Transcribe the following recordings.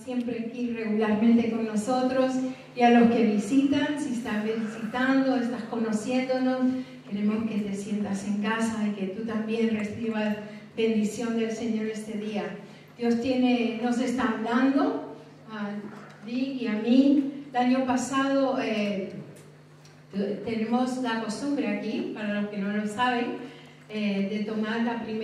siempre aquí regularmente con nosotros, y a los que visitan, si estás visitando, estás conociéndonos, queremos que te sientas en casa y que tú también recibas bendición del Señor este día. Dios nos está hablando a Dick y a mí. El año pasado tenemos la costumbre aquí, para los que no lo saben, de tomar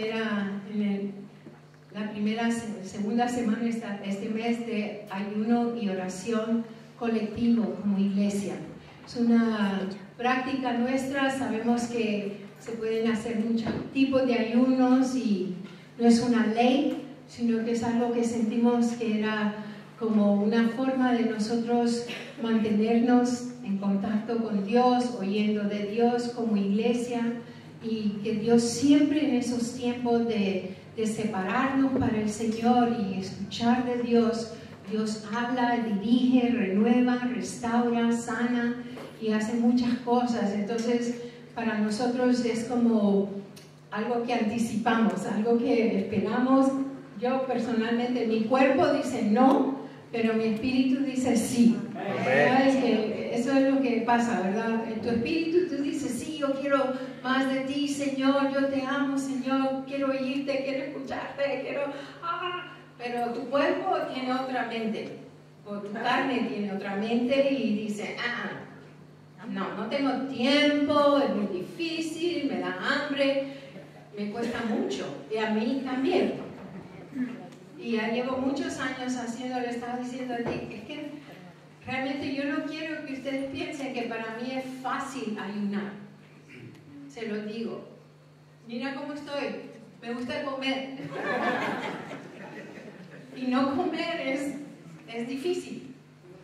segunda semana este mes de ayuno y oración colectivo como iglesia. Es una práctica nuestra, sabemos que se pueden hacer muchos tipos de ayunos y no es una ley, sino que es algo que sentimos que era como una forma de nosotros mantenernos en contacto con Dios, oyendo de Dios como iglesia, y que Dios siempre en esos tiempos de separarnos para el Señor y escuchar de Dios, Dios habla, dirige, renueva, restaura, sana y hace muchas cosas. Entonces para nosotros es como algo que anticipamos, algo que esperamos. Yo personalmente, mi cuerpo dice no, pero mi espíritu dice sí. ¿Sabes? Que eso es lo que pasa, ¿verdad? En tu espíritu tú dices sí, yo quiero más de ti, Señor, yo te amo, Señor, quiero oírte, quiero escucharte, pero tu cuerpo tiene otra mente, o tu carne tiene otra mente y dice, no tengo tiempo, es muy difícil, me da hambre, me cuesta mucho, y a mí también. Y ya llevo muchos años haciendo, le estaba diciendo a ti, es que realmente yo no quiero que ustedes piensen que para mí es fácil ayunar. Se lo digo. Mira cómo estoy, me gusta comer. Y no comer es difícil.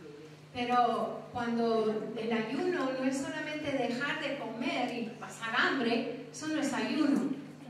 Pero cuando el ayuno no es solamente dejar de comer y pasar hambre, eso no es ayuno.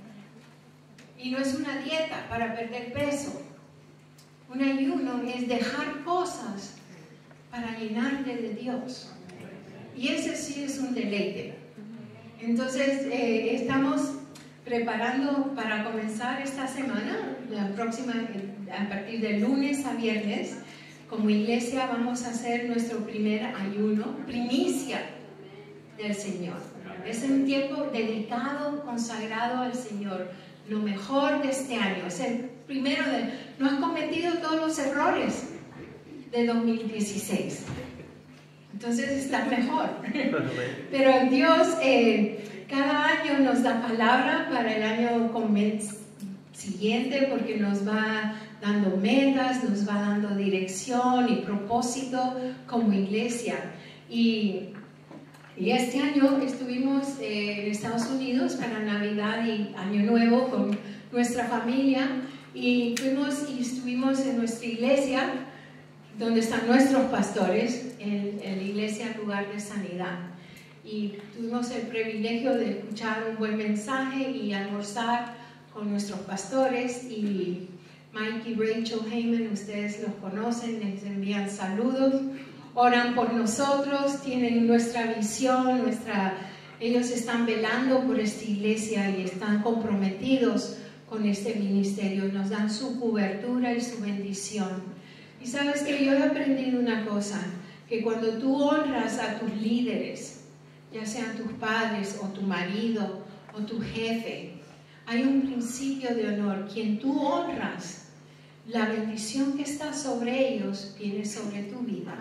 Y no es una dieta para perder peso. Un ayuno es dejar cosas para llenarte de Dios. Y ese sí es un deleite. Entonces, estamos preparando para comenzar esta semana, la próxima, a partir de lunes a viernes, como iglesia vamos a hacer nuestro primer ayuno, primicia del Señor. Es un tiempo dedicado, consagrado al Señor. Lo mejor de este año, es el primero no has cometido todos los errores de 2016, entonces estás mejor. Pero Dios cada año nos da palabra para el año siguiente, porque nos va dando metas, nos va dando dirección y propósito como iglesia. Y este año estuvimos en Estados Unidos para Navidad y Año Nuevo con nuestra familia, y fuimos y estuvimos en nuestra iglesia donde están nuestros pastores, en la iglesia Lugar de Sanidad, y tuvimos el privilegio de escuchar un buen mensaje y almorzar con nuestros pastores. Y Mike y Rachel Heyman, ustedes los conocen, les envían saludos, oran por nosotros, tienen nuestra visión, ellos están velando por esta iglesia y están comprometidos con este ministerio, nos dan su cobertura y su bendición. Y sabes que yo he aprendido una cosa, que cuando tú honras a tus líderes, ya sean tus padres o tu marido o tu jefe, hay un principio de honor. Quien tú honras, la bendición que está sobre ellos viene sobre tu vida.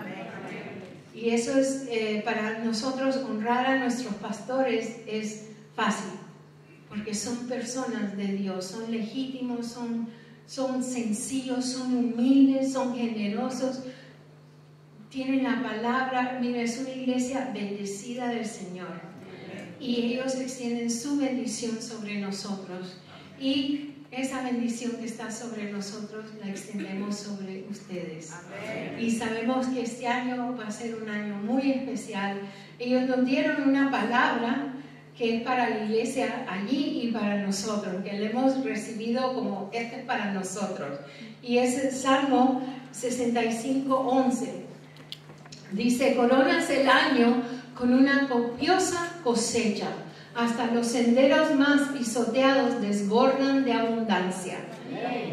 Y eso es, para nosotros honrar a nuestros pastores es fácil, porque son personas de Dios, son legítimos, son sencillos, son humildes, son generosos, tienen la palabra. Mira, es una iglesia bendecida del Señor, y ellos extienden su bendición sobre nosotros, y esa bendición que está sobre nosotros la extendemos sobre ustedes. Amén. Y sabemos que este año va a ser un año muy especial. Ellos nos dieron una palabra que es para la iglesia allí y para nosotros, que le hemos recibido como este es para nosotros. Y es el Salmo 65:11. Dice: coronas el año con una copiosa cosecha, hasta los senderos más pisoteados desbordan de abundancia.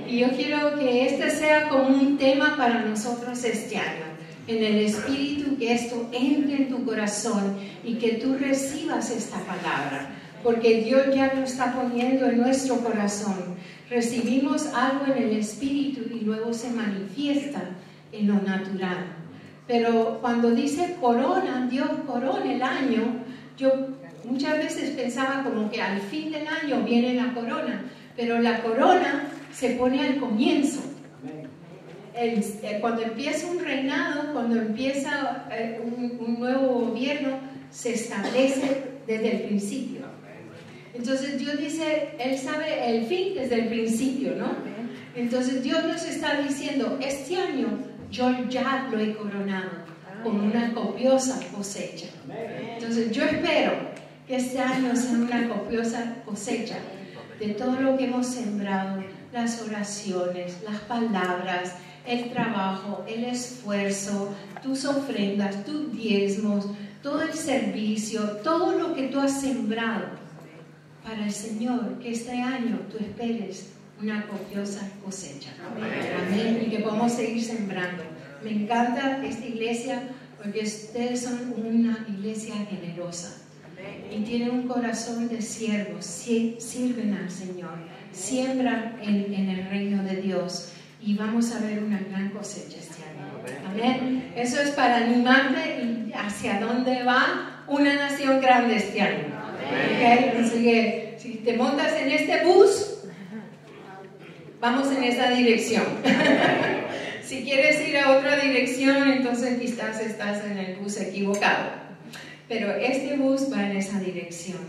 Y yo quiero que este sea como un tema para nosotros este año. En el Espíritu, que esto entre en tu corazón y que tú recibas esta palabra. Porque Dios ya lo está poniendo en nuestro corazón. Recibimos algo en el Espíritu y luego se manifiesta en lo natural. Pero cuando dice corona, Dios corona el año, yo muchas veces pensaba como que al fin del año viene la corona, pero la corona se pone al comienzo. Cuando empieza un reinado, cuando empieza un nuevo gobierno, se establece desde el principio. Entonces Dios dice, Él sabe el fin desde el principio, ¿no? Entonces Dios nos está diciendo, este año yo ya lo he coronado con una copiosa cosecha. Entonces yo espero que este año sea una copiosa cosecha de todo lo que hemos sembrado, las oraciones, las palabras, el trabajo, el esfuerzo, tus ofrendas, tus diezmos, todo el servicio, todo lo que tú has sembrado para el Señor, que este año tú esperes una copiosa cosecha. Amén. Y que podamos seguir sembrando. Me encanta esta iglesia porque ustedes son una iglesia generosa y tienen un corazón de siervos, sirven al Señor, siembran en el reino de Dios y vamos a ver una gran cosecha este año. Amén. Eso es para animarte y hacia dónde va una nación grande este año. Okay. Así que si te montas en este bus, vamos en esa dirección. Si quieres ir a otra dirección, entonces quizás estás en el bus equivocado. Pero este bus va en esa dirección.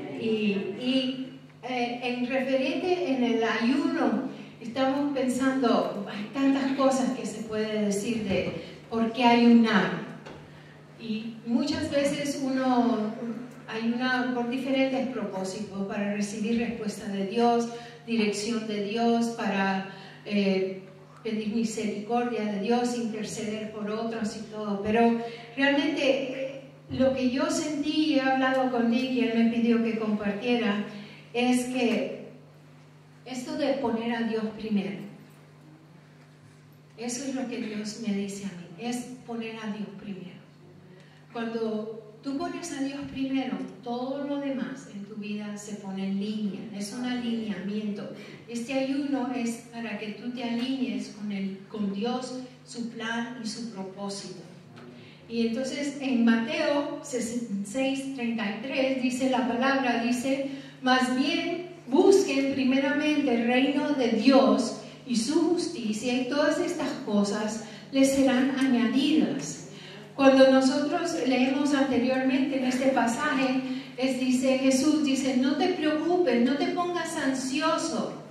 En referente en el ayuno, estamos pensando, hay tantas cosas que se puede decir de por qué ayunar. Y muchas veces uno ayuna por diferentes propósitos, para recibir respuesta de Dios, dirección de Dios, para pedir misericordia de Dios, interceder por otros y todo. Pero realmente lo que yo sentí y he hablado con Dick y él me pidió que compartiera es que esto de poner a Dios primero, eso es lo que Dios me dice a mí, es poner a Dios primero. Cuando tú pones a Dios primero, todo lo demás en tu vida se pone en línea, es un alineamiento. Este ayuno es para que tú te alinees con Dios, su plan y su propósito. Y entonces en Mateo 6:33 dice la palabra, dice, más bien busquen primeramente el reino de Dios y su justicia y todas estas cosas les serán añadidas. Cuando nosotros leemos anteriormente en este pasaje, Jesús dice, no te preocupes, no te pongas ansioso,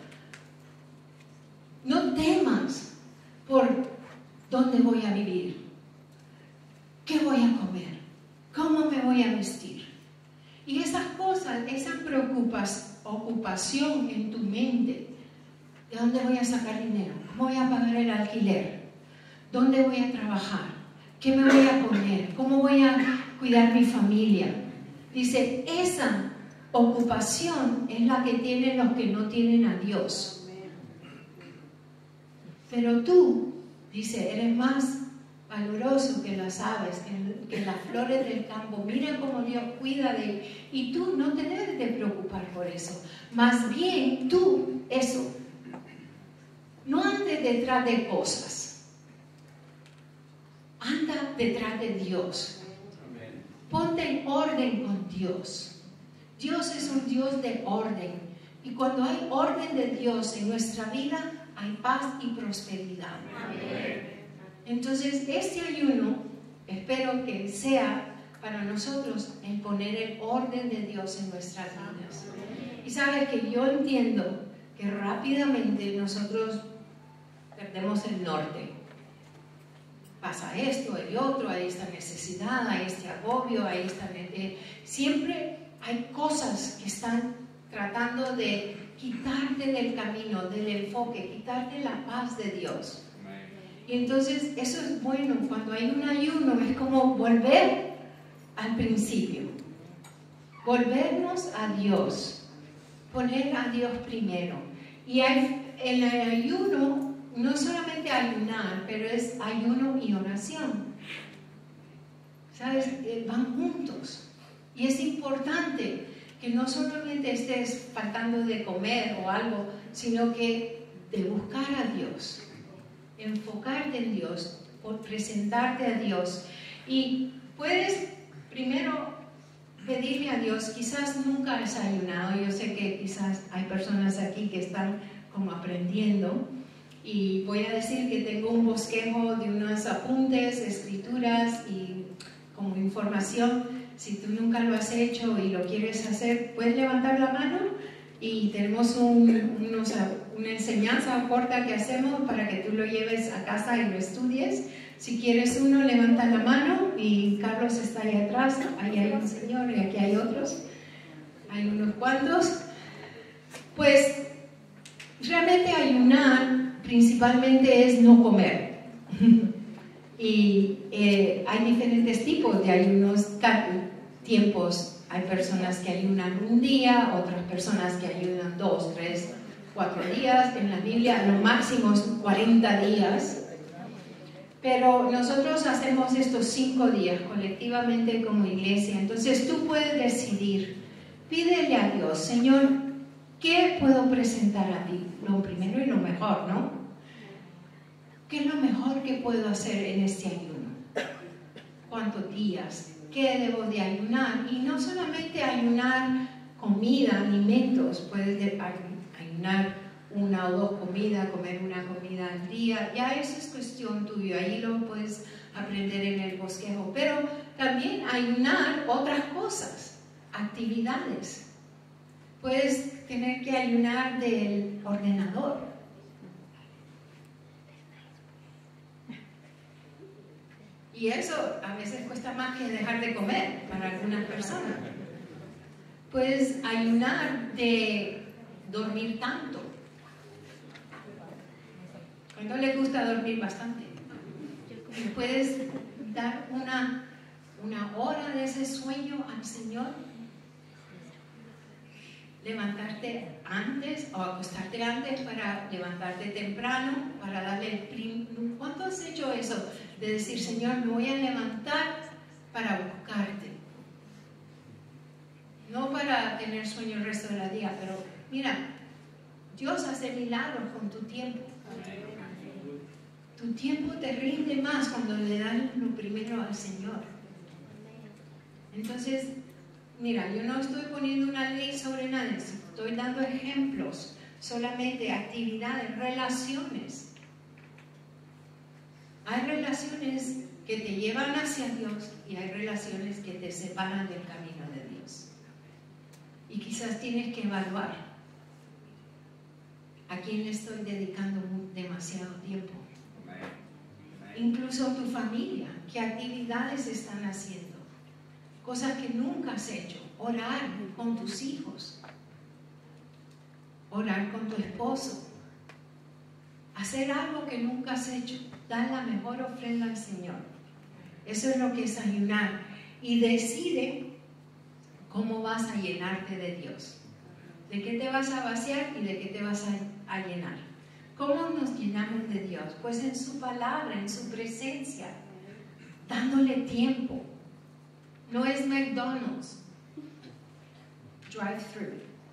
no temas por dónde voy a vivir, qué voy a comer, cómo me voy a vestir. Y esas cosas, esa ocupación en tu mente, ¿de dónde voy a sacar dinero? ¿Cómo voy a pagar el alquiler? ¿Dónde voy a trabajar? ¿Qué me voy a poner? ¿Cómo voy a cuidar mi familia? Dice, esa ocupación es la que tienen los que no tienen a Dios. Pero tú, dice, eres más valoroso que las aves, que las flores del campo. Mira cómo Dios cuida de él. Y tú no te debes de preocupar por eso. Más bien tú, eso, no andes detrás de cosas. Anda detrás de Dios. Ponte en orden con Dios. Dios es un Dios de orden. Y cuando hay orden de Dios en nuestra vida, hay paz y prosperidad. Entonces, este ayuno, espero que sea para nosotros el poner el orden de Dios en nuestras vidas. Y sabes que yo entiendo que rápidamente nosotros perdemos el norte. Pasa esto, el otro, hay esta necesidad, hay este agobio, hay esta... siempre hay cosas que están tratando de quitarte del camino, del enfoque, quitarte la paz de Dios. Y entonces eso es bueno, cuando hay un ayuno es como volver al principio, volvernos a Dios, poner a Dios primero. Y hay el ayuno no es solamente ayunar, pero es ayuno y oración. ¿Sabes? Van juntos. Y es importante que no solamente estés faltando de comer o algo, sino que de buscar a Dios, enfocarte en Dios, por presentarte a Dios. Y puedes primero pedirle a Dios, quizás nunca has ayunado, yo sé que quizás hay personas aquí que están como aprendiendo, y voy a decir que tengo un bosquejo de unos apuntes, escrituras y como información. Si tú nunca lo has hecho y lo quieres hacer, puedes levantar la mano y tenemos una enseñanza corta que hacemos para que tú lo lleves a casa y lo estudies. Si quieres uno, levanta la mano, y Carlos está ahí atrás, ahí hay un señor y aquí hay otros, hay unos cuantos. Pues realmente ayunar principalmente es no comer. Y hay diferentes tipos de ayunos, tiempos. Hay personas que ayunan un día, otras personas que ayunan 2, 3, 4 días. En la Biblia lo máximo es 40 días. Pero nosotros hacemos estos 5 días colectivamente como iglesia. Entonces tú puedes decidir, pídele a Dios, Señor, ¿qué puedo presentar a ti? Lo primero y lo mejor, ¿no? ¿Qué es lo mejor que puedo hacer en este ayuno? ¿Cuántos días? ¿Qué debo de ayunar? Y no solamente ayunar comida, alimentos, puedes ayunar 1 o 2 comidas, comer una comida al día, ya eso es cuestión tuya, ahí lo puedes aprender en el bosquejo, pero también ayunar otras cosas, actividades. Puedes tener que ayunar del ordenador. Y eso a veces cuesta más que dejar de comer para algunas personas. Puedes ayunar de dormir tanto. ¿Cuánto le gusta dormir bastante? Puedes dar una hora de ese sueño al Señor. Levantarte antes o acostarte antes para levantarte temprano, para darle el ¿Cuánto has hecho eso? De decir, Señor, me voy a levantar para buscarte. No para tener sueño el resto del día, pero mira, Dios hace milagros con tu tiempo. Tu tiempo te rinde más cuando le das lo primero al Señor. Entonces, mira, yo no estoy poniendo una ley sobre nada, estoy dando ejemplos, solamente actividades, relaciones. Hay relaciones que te llevan hacia Dios y hay relaciones que te separan del camino de Dios. Y quizás tienes que evaluar a quién le estoy dedicando demasiado tiempo. Incluso tu familia, qué actividades están haciendo, cosas que nunca has hecho, orar con tus hijos, orar con tu esposo, hacer algo que nunca has hecho, dar la mejor ofrenda al Señor. Eso es lo que es ayunar. Y decide cómo vas a llenarte de Dios, de qué te vas a vaciar y de qué te vas a llenar. ¿Cómo nos llenamos de Dios? Pues en su palabra, en su presencia, dándole tiempo. No es McDonald's, drive-thru.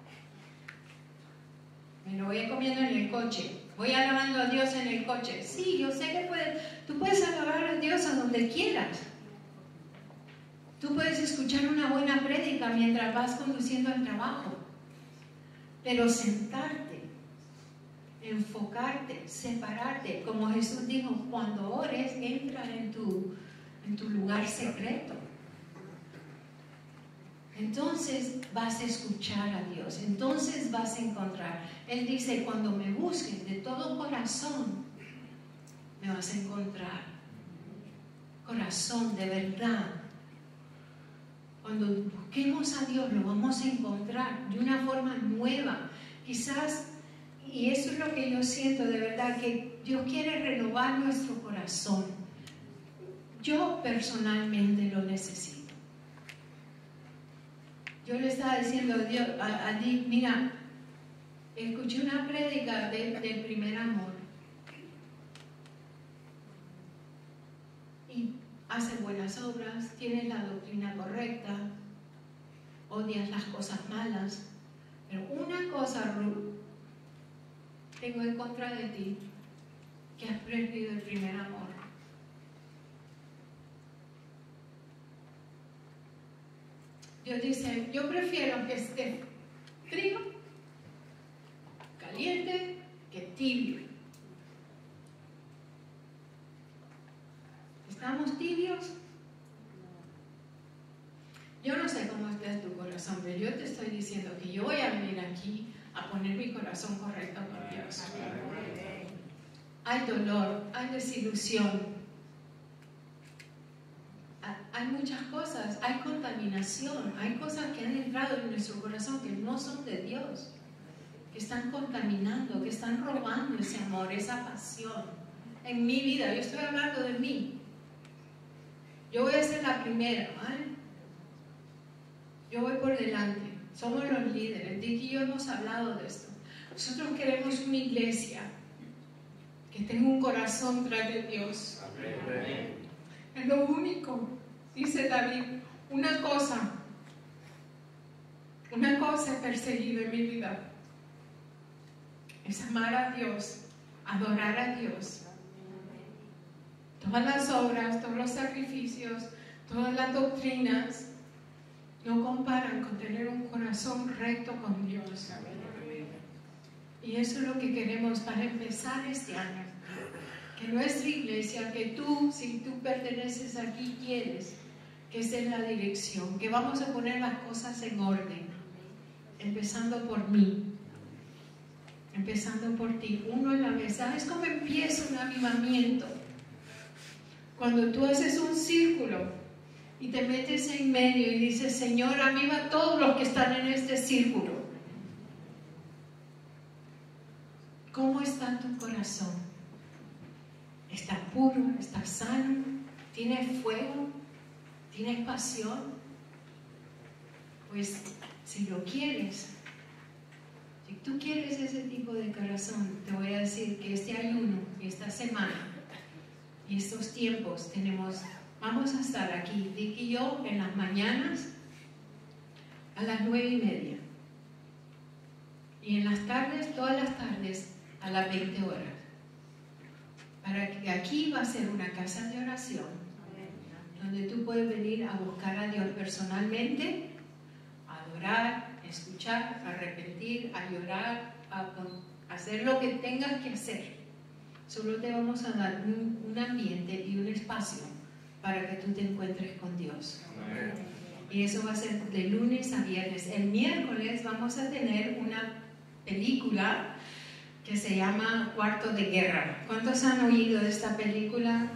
Me lo voy comiendo en el coche. Voy alabando a Dios en el coche. Sí, yo sé que tú puedes alabar a Dios a donde quieras. Tú puedes escuchar una buena prédica mientras vas conduciendo al trabajo. Pero sentarte, enfocarte, separarte, como Jesús dijo, cuando ores, entra en tu lugar secreto. Entonces vas a escuchar a Dios, entonces vas a encontrar. Él dice, cuando me busquen de todo corazón, me vas a encontrar. Corazón de verdad. Cuando busquemos a Dios, lo vamos a encontrar de una forma nueva. Quizás, y eso es lo que yo siento de verdad, que Dios quiere renovar nuestro corazón. Yo personalmente lo necesito. Yo le estaba diciendo a Dios, mira, escuché una prédica del primer amor. Y haces buenas obras, tienes la doctrina correcta, odias las cosas malas. Pero una cosa, Ruth, tengo en contra de ti, que has perdido el primer amor. Dios dice, yo prefiero que esté frío, caliente, que tibio. ¿Estamos tibios? Yo no sé cómo está tu corazón, pero yo te estoy diciendo que yo voy a venir aquí a poner mi corazón correcto con Dios. Hay dolor, hay desilusión, hay muchas cosas, hay contaminación, hay cosas que han entrado en nuestro corazón que no son de Dios, que están contaminando, que están robando ese amor, esa pasión en mi vida. Yo estoy hablando de mí. Yo voy a ser la primera, ¿vale? Yo voy por delante. Somos los líderes. Dick y yo hemos hablado de esto. Nosotros queremos una iglesia que tenga un corazón tras de Dios. Amén. Es lo único, dice David. Una cosa he perseguido en mi vida. Es amar a Dios, adorar a Dios. Todas las obras, todos los sacrificios, todas las doctrinas no comparan con tener un corazón recto con Dios. Y eso es lo que queremos para empezar este año. Que nuestra iglesia, que tú, si tú perteneces aquí, quieres que esa es la dirección, que vamos a poner las cosas en orden, empezando por mí, empezando por ti, uno a la vez. ¿Sabes cómo empieza un avivamiento? Cuando tú haces un círculo y te metes en medio y dices, Señor, aviva a todos los que están en este círculo. ¿Cómo está tu corazón? ¿Está puro? ¿Está sano? ¿Tienes fuego? ¿Tienes pasión? Pues si lo quieres, si tú quieres ese tipo de corazón, te voy a decir que este ayuno y esta semana y estos tiempos vamos a estar aquí, Dick y yo, en las mañanas a las 9:30 y en las tardes, todas las tardes a las 20 horas, para que aquí va a ser una casa de oración donde tú puedes venir a buscar a Dios personalmente, a adorar, a escuchar, a arrepentir, a llorar, a hacer lo que tengas que hacer. Solo te vamos a dar un ambiente y un espacio para que tú te encuentres con Dios. Amén. Y eso va a ser de lunes a viernes. El miércoles vamos a tener una película que se llama Cuarto de Guerra. ¿Cuántos han oído de esta película?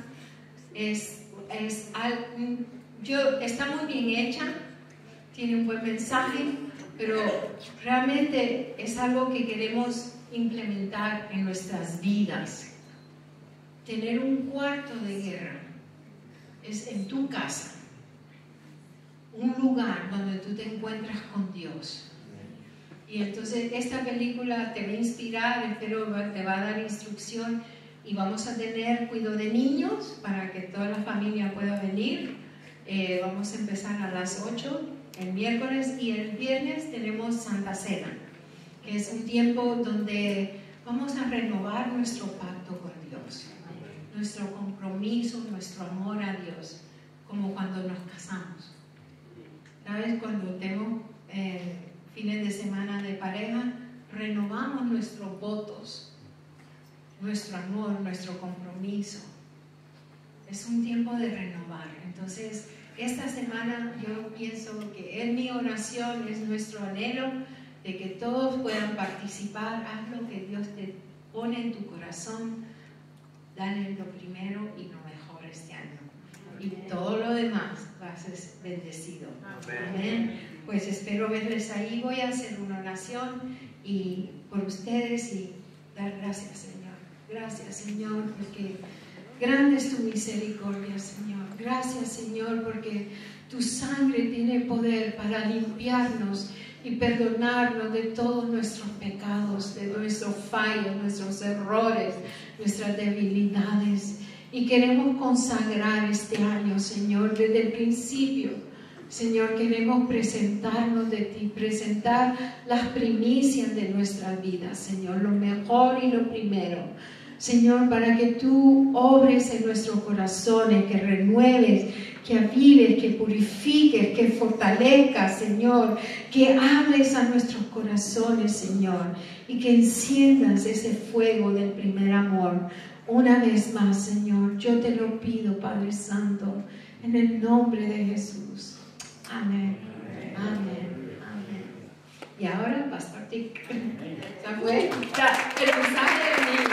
Está muy bien hecha, tiene un buen mensaje, pero realmente es algo que queremos implementar en nuestras vidas. Tener un cuarto de guerra es en tu casa, un lugar donde tú te encuentras con Dios. Y entonces esta película te va a inspirar, espero te va a dar instrucción, y vamos a tener cuidado de niños para que toda la familia pueda venir. Vamos a empezar a las 8 el miércoles, y el viernes tenemos Santa Cena, que es un tiempo donde vamos a renovar nuestro pacto con Dios, nuestro compromiso, nuestro amor a Dios, como cuando nos casamos. ¿Sabes? Cuando tengo fines de semana de pareja, renovamos nuestros votos, nuestro amor, nuestro compromiso. Es un tiempo de renovar. Entonces, esta semana yo pienso que en mi oración es nuestro anhelo de que todos puedan participar. Haz lo que Dios te pone en tu corazón. Dale lo primero y lo mejor este año. Y todo lo demás va a ser bendecido. Amén. Pues espero verles ahí. Voy a hacer una oración y por ustedes y dar gracias, Señor. Gracias, Señor, porque grande es tu misericordia, Señor. Gracias, Señor, porque tu sangre tiene poder para limpiarnos y perdonarnos de todos nuestros pecados, de nuestros fallos, nuestros errores, nuestras debilidades. Y queremos consagrar este año, Señor, desde el principio. Señor, queremos presentarnos de ti, presentar las primicias de nuestras vidas, Señor, lo mejor y lo primero. Señor, para que tú obres en nuestros corazones, que renueves, que avives, que purifiques, que fortalezcas, Señor, que hables a nuestros corazones, Señor, y que enciendas ese fuego del primer amor. Una vez más, Señor, yo te lo pido, Padre Santo, en el nombre de Jesús. Amén. Amén. Amén. Y ahora, Pastor Tick. ¿Se fue? El mensaje de mi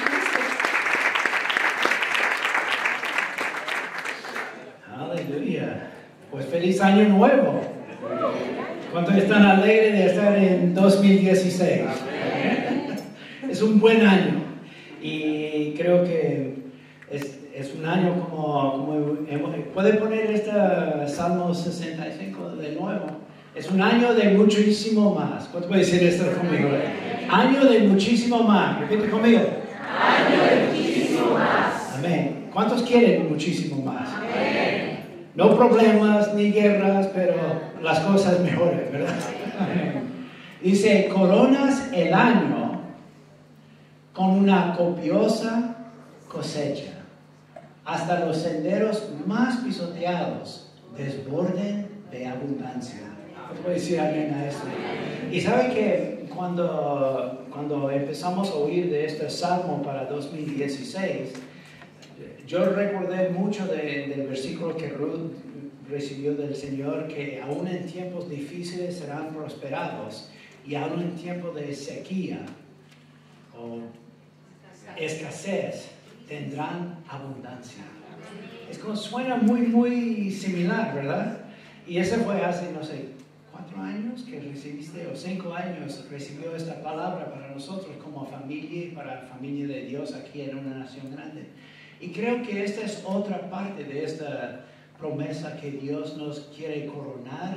Aleluya. Pues feliz año nuevo. ¿Cuántos están alegres de estar en 2016? Es un buen año. Y creo que es un año como ¿puede poner este Salmo 65 de nuevo? Es un año de muchísimo más. ¿Cuánto puede decir esto conmigo? Año de muchísimo más. Repite conmigo. Año de muchísimo más. Amén. ¿Cuántos quieren muchísimo más? Amén. No problemas ni guerras, pero las cosas mejores, ¿verdad? Amén. Dice, coronas el año con una copiosa cosecha. Hasta los senderos más pisoteados desborden de abundancia. ¿Puedo decir amén a esto? Y sabe que cuando empezamos a oír de este salmo para 2016, yo recordé mucho del versículo que Ruth recibió del Señor, que aún en tiempos difíciles serán prosperados y aún en tiempos de sequía o escasez tendrán abundancia. Es como suena muy similar, ¿verdad? Y ese fue hace, no sé, 4 años que recibiste, o 5 años recibió esta palabra para nosotros como familia y para la familia de Dios aquí en una nación grande. Y creo que esta es otra parte de esta promesa que Dios nos quiere coronar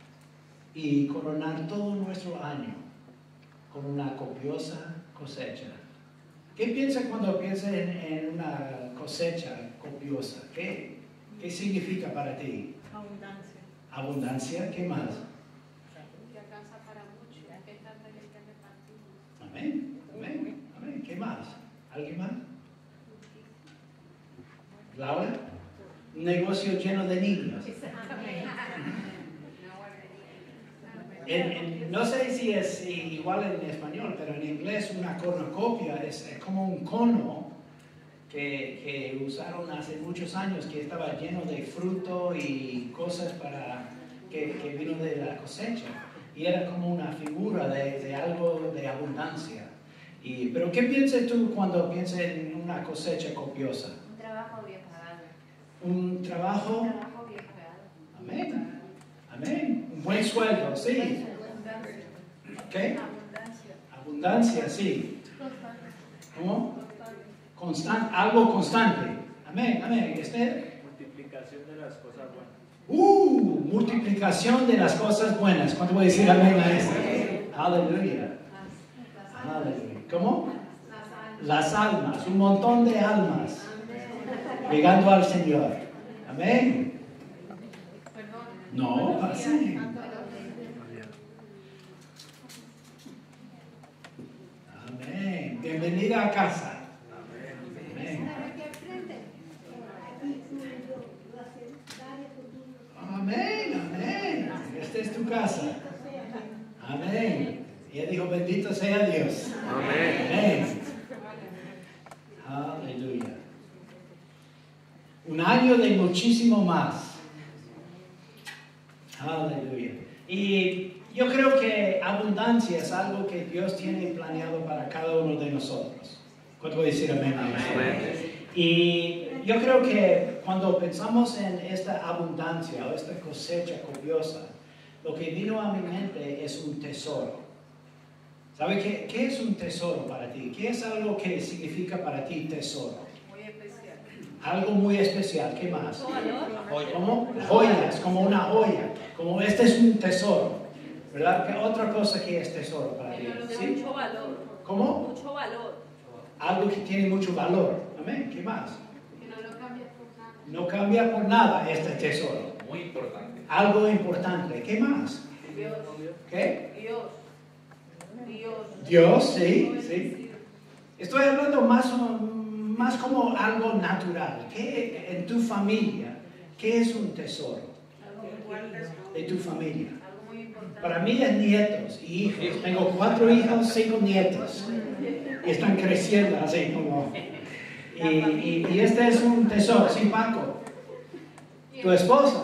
y coronar todo nuestro año con una copiosa cosecha. ¿Qué piensa cuando piensa en una cosecha copiosa? ¿Qué significa para ti? Abundancia. ¿Abundancia? ¿Qué más? Que alcanza para mucho, que tanta gente repartir. Amén, amén, amén. ¿Qué más? ¿Alguien más? ¿Laura? Un negocio lleno de niños. No sé si es igual en español, pero en inglés una cornucopia es como un cono que usaron hace muchos años, que estaba lleno de fruto y cosas que vino de la cosecha. Y era como una figura de algo de abundancia. Pero ¿qué piensas tú cuando piensas en una cosecha copiosa? Un trabajo bien pagado. Un trabajo bien pagado. Amén. Amén. Un buen sueldo, sí. ¿Qué? Abundancia, sí. ¿Cómo? Algo constante. Amén, amén. Multiplicación de las cosas buenas. Multiplicación de las cosas buenas. ¿Cuánto voy a decir amén a esto? Aleluya. Aleluya. ¿Cómo? Las almas, un montón de almas llegando al Señor. Amén. No, pase. Amén. Bienvenida a casa. Amén. Amén, amén. Esta es tu casa. Amén. Y ella dijo, bendito sea Dios. Amén. Aleluya. Un año de muchísimo más. Aleluya. Y yo creo que abundancia es algo que Dios tiene planeado para cada uno de nosotros. ¿Cuánto voy a decir amén? Y yo creo que cuando pensamos en esta abundancia o esta cosecha copiosa, lo que vino a mi mente es un tesoro. ¿Sabe qué es un tesoro para ti? ¿Qué es algo que significa para ti tesoro? Muy especial. Algo muy especial. ¿Qué más? ¿Cómo? Joyas, como una joya. Como este es un tesoro. ¿verdad? ¿Qué otra cosa que es tesoro para ti? De ¿Sí? mucho valor. ¿Cómo? Mucho valor. Algo que tiene mucho valor. Amén. ¿Qué más? Que no lo cambia por nada. No cambia por nada este tesoro. Muy importante. Algo importante. ¿Qué más? Dios. ¿Qué? Dios. Dios. Dios, sí, sí. Estoy hablando más como algo natural. ¿Qué en tu familia? ¿Qué es un tesoro de tu familia? Algo muy importante. Para mí es nietos y hijos. Tengo 4 hijos, 5 nietos. Y están creciendo así como... Y este es un tesoro. Sí, Paco. ¿Tu esposa?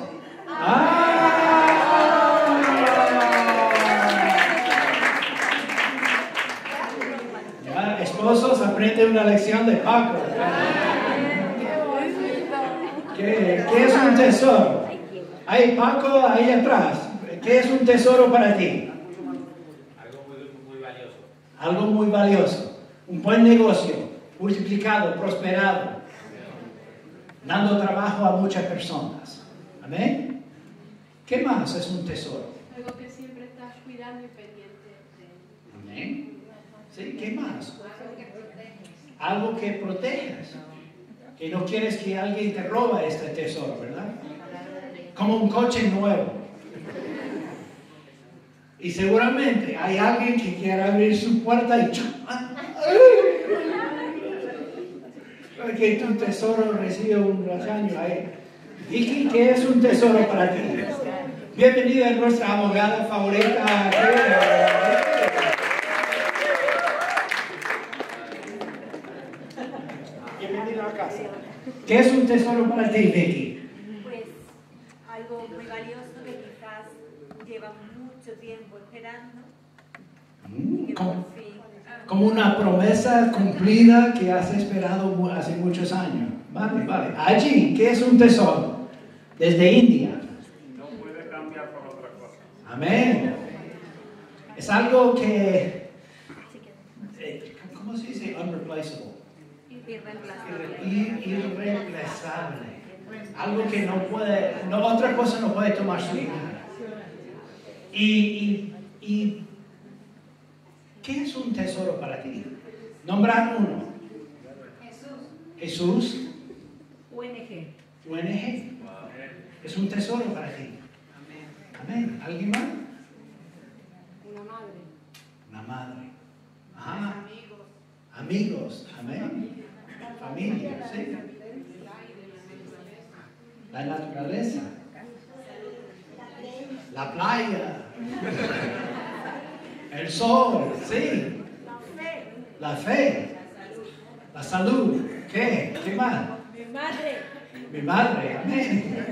Ya, esposos, aprende una lección de Paco. ¿Qué es un tesoro? Ahí, Paco, ahí atrás. ¿Qué es un tesoro para ti? Algo muy valioso. Algo muy valioso. Un buen negocio, multiplicado, prosperado, dando trabajo a muchas personas. ¿Amén? ¿Qué más es un tesoro? Algo que siempre estás cuidando y pendiente de él. ¿Amén? ¿Sí? ¿Qué más? Algo que protejas. Que no quieres que alguien te roba este tesoro, ¿verdad? Como un coche nuevo. Y seguramente hay alguien que quiere abrir su puerta y que tu tesoro recibe un regaño ahí. Vicky, ¿qué es un tesoro para ti? Bienvenida a nuestra abogada favorita. Bienvenida a casa. ¿Qué es un tesoro para ti, Vicky? Pues algo muy valioso que quizás lleva mucho tiempo esperando y que por fin... Como una promesa cumplida que has esperado hace muchos años. Vale, vale. Allí, ¿qué es un tesoro? Desde India. No puede cambiar por otra cosa. Amén. Es algo que... ¿Cómo se dice? Unreplaceable. Irreemplazable. Algo que no puede... otra cosa no puede tomar su lugar. Y ¿qué es un tesoro para ti? Nombrar uno. Jesús. UNG. UNG. Es un tesoro para ti. Amén. ¿Alguien más? Una madre. Una madre. Ajá. Amigos. Amigos. Amén. Familia, sí. La naturaleza. La playa. El sol, sí. La fe. La salud. ¿Qué? ¿Qué más? Mi madre. Mi madre. Amén.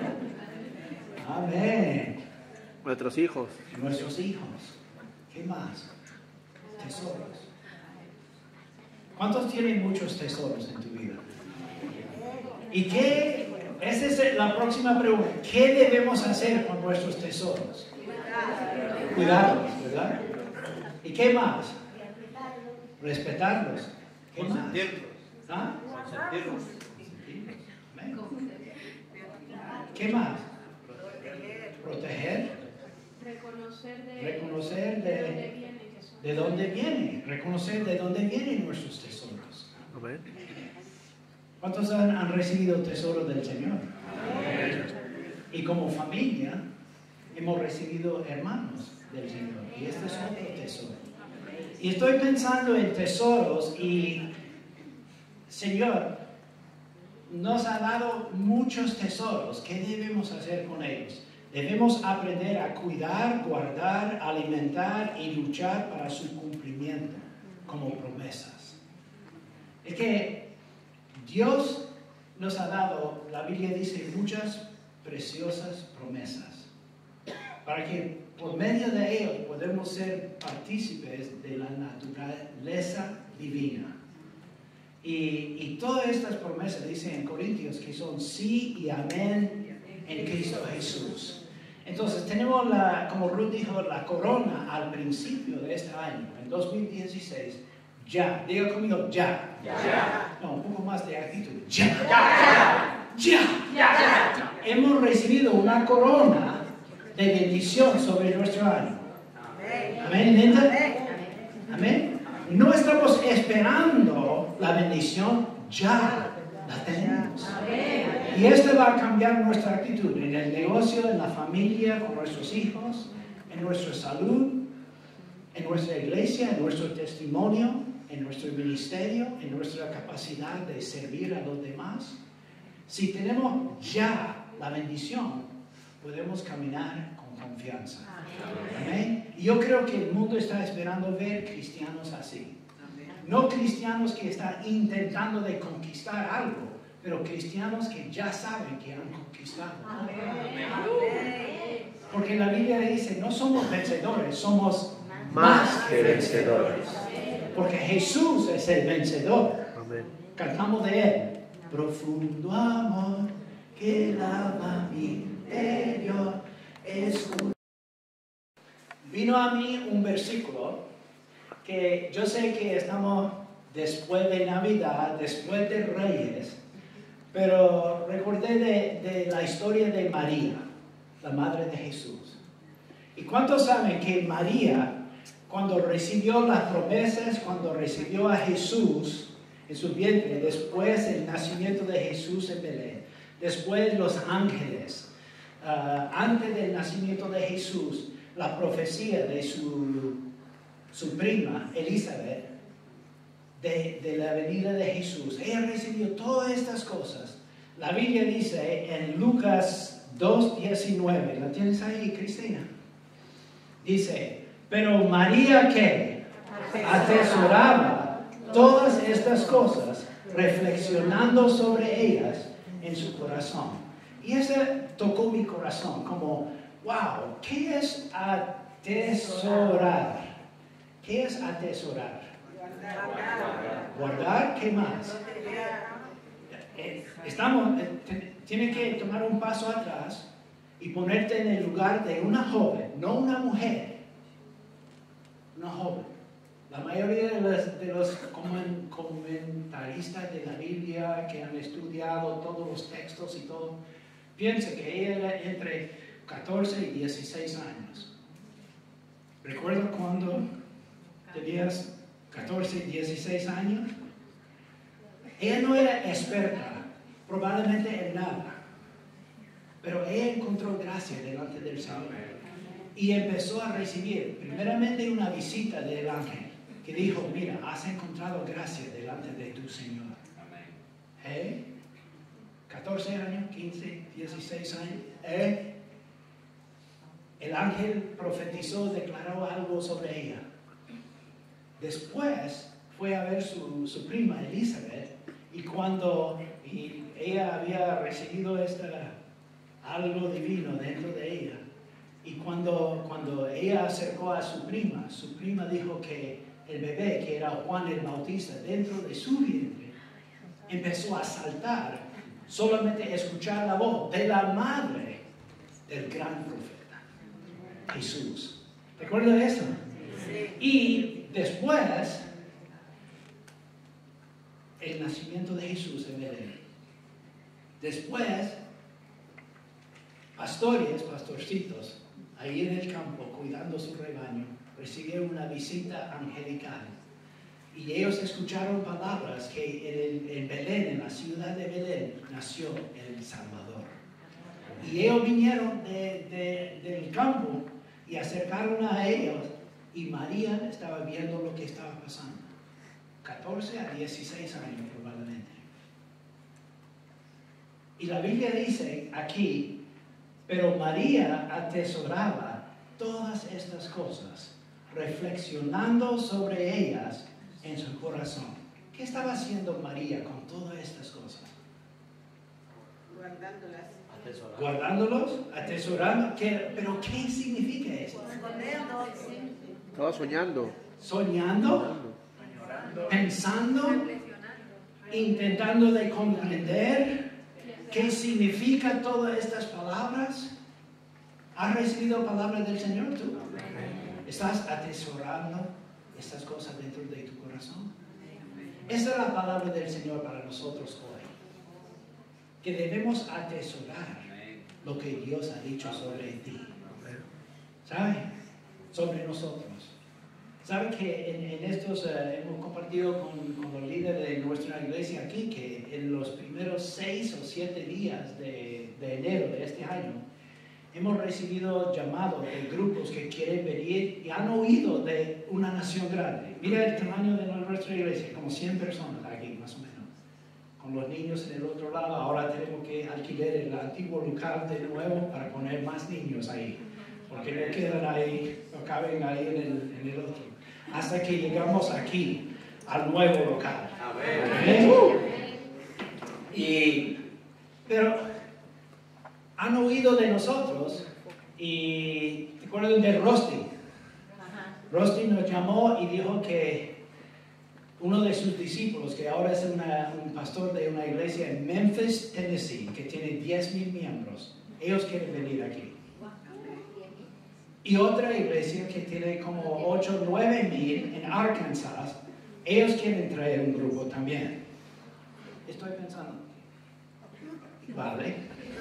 Amén. Nuestros hijos. Nuestros hijos. ¿Qué más? Tesoros. ¿Cuántos tienen muchos tesoros en tu vida? ¿Y qué? Esa es la próxima pregunta. ¿Qué debemos hacer con nuestros tesoros? Cuidarlos, ¿verdad? ¿Y qué más? Respetarlos. ¿Qué más? ¿Ah? Sentirnos. Amén. ¿Qué más? Proteger. Reconocer de dónde viene. Reconocer de dónde vienen nuestros tesoros. ¿Cuántos han recibido tesoros del Señor? Y como familia hemos recibido hermanos del Señor. Y este es otro tesoro. Y estoy pensando en tesoros y, Señor, nos ha dado muchos tesoros. ¿Qué debemos hacer con ellos? Debemos aprender a cuidar, guardar, alimentar y luchar para su cumplimiento como promesas. Es que Dios nos ha dado, la Biblia dice, muchas preciosas promesas para que por medio de ellos podemos ser partícipes de la naturaleza divina. Y todas estas promesas dicen en Corintios que son sí y amén en Cristo Jesús. Entonces tenemos, como Ruth dijo, la corona al principio de este año, en 2016. Ya, diga conmigo, ya. Ya. No, un poco más de actitud. Ya. Ya. Ya. Ya. Hemos recibido una corona de bendición sobre nuestro año. Amén, Linda. Amén. No estamos esperando la bendición, ya la tenemos. Y esto va a cambiar nuestra actitud en el negocio, en la familia, con nuestros hijos, en nuestra salud, en nuestra iglesia, en nuestro testimonio, en nuestro ministerio, en nuestra capacidad de servir a los demás. Si tenemos ya la bendición, podemos caminar con confianza. Amén. Y yo creo que el mundo está esperando ver cristianos así. No cristianos que están intentando de conquistar algo, pero cristianos que ya saben que han conquistado. Porque la Biblia dice, no somos vencedores, somos más que vencedores. Porque Jesús es el vencedor. Cantamos de Él. Profundo amor que lava mi interior es un... Vino a mí un versículo que yo sé que estamos después de Navidad, después de Reyes, pero recordé de la historia de María, la madre de Jesús. ¿Y cuántos saben que María, cuando recibió las promesas, cuando recibió a Jesús en su vientre, después del nacimiento de Jesús en Belén, después los ángeles, antes del nacimiento de Jesús, la profecía de su prima Elizabeth, de la venida de Jesús, ella recibió todas estas cosas. La Biblia dice en Lucas 2:19, ¿la tienes ahí, Cristina? Dice, pero María que atesoraba todas estas cosas, reflexionando sobre ellas en su corazón. Y eso tocó mi corazón, como, wow, ¿qué es atesorar? ¿Qué es atesorar? Guardar, ¿qué más? Tiene que tomar un paso atrás y ponerte en el lugar de una joven, no una mujer, una joven. La mayoría de los comentaristas de la Biblia que han estudiado todos los textos y todo, piensan que ella era entre 14 y 16 años. ¿Recuerdas cuando tenías 14 y 16 años? Ella no era experta, probablemente en nada, pero ella encontró gracia delante del Señor y empezó a recibir primeramente una visita del ángel que dijo, mira, has encontrado gracia delante de tu Señor. 14 años, 15, 16 años. El ángel profetizó, declaró algo sobre ella. Después fue a ver su prima Elizabeth y ella había recibido algo divino dentro de ella. Y cuando ella acercó a su prima dijo que el bebé, que era Juan el Bautista, dentro de su vientre, empezó a saltar, solamente escuchar la voz de la madre del gran profeta, Jesús. ¿Recuerdan eso? Sí. Y después, el nacimiento de Jesús en Belén. Después, pastorcitos, ahí en el campo, cuidando su rebaño, recibieron una visita angelical. Y ellos escucharon palabras que en Belén, en la ciudad de Belén, nació el Salvador. Y ellos vinieron del campo y acercaron a ellos. Y María estaba viendo lo que estaba pasando. 14 a 16 años probablemente. Y la Biblia dice aquí, pero María atesoraba todas estas cosas, reflexionando sobre ellas en su corazón. ¿Qué estaba haciendo María con todas estas cosas? Guardándolos, atesorando. ¿Pero qué significa eso? Estaba soñando. Soñando, pensando, intentando de comprender qué significa todas estas palabras. ¿Has recibido palabras del Señor tú? ¿Estás atesorando estas cosas dentro de tu corazón? Esa es la palabra del Señor para nosotros hoy. Que debemos atesorar lo que Dios ha dicho sobre ti. ¿Sabe? Sobre nosotros. Sabe que en estos hemos compartido con los líderes de nuestra iglesia aquí que en los primeros 6 o 7 días de enero de este año hemos recibido llamados de grupos que quieren venir y han oído de una nación grande. Mira el tamaño de nuestra iglesia, como 100 personas aquí más o menos. Con los niños en el otro lado, ahora tenemos que alquilar el antiguo local de nuevo para poner más niños ahí. Porque no quedan ahí, no caben ahí en el otro. Hasta que llegamos aquí, al nuevo local. Amén. Pero han oído de nosotros y ¿te acuerdas de Rusty? Rusty nos llamó y dijo que uno de sus discípulos, que ahora es un pastor de una iglesia en Memphis, Tennessee, que tiene 10,000 miembros, ellos quieren venir aquí. Y otra iglesia que tiene como 8 o 9,000 en Arkansas, ellos quieren traer un grupo también. Estoy pensando, vale.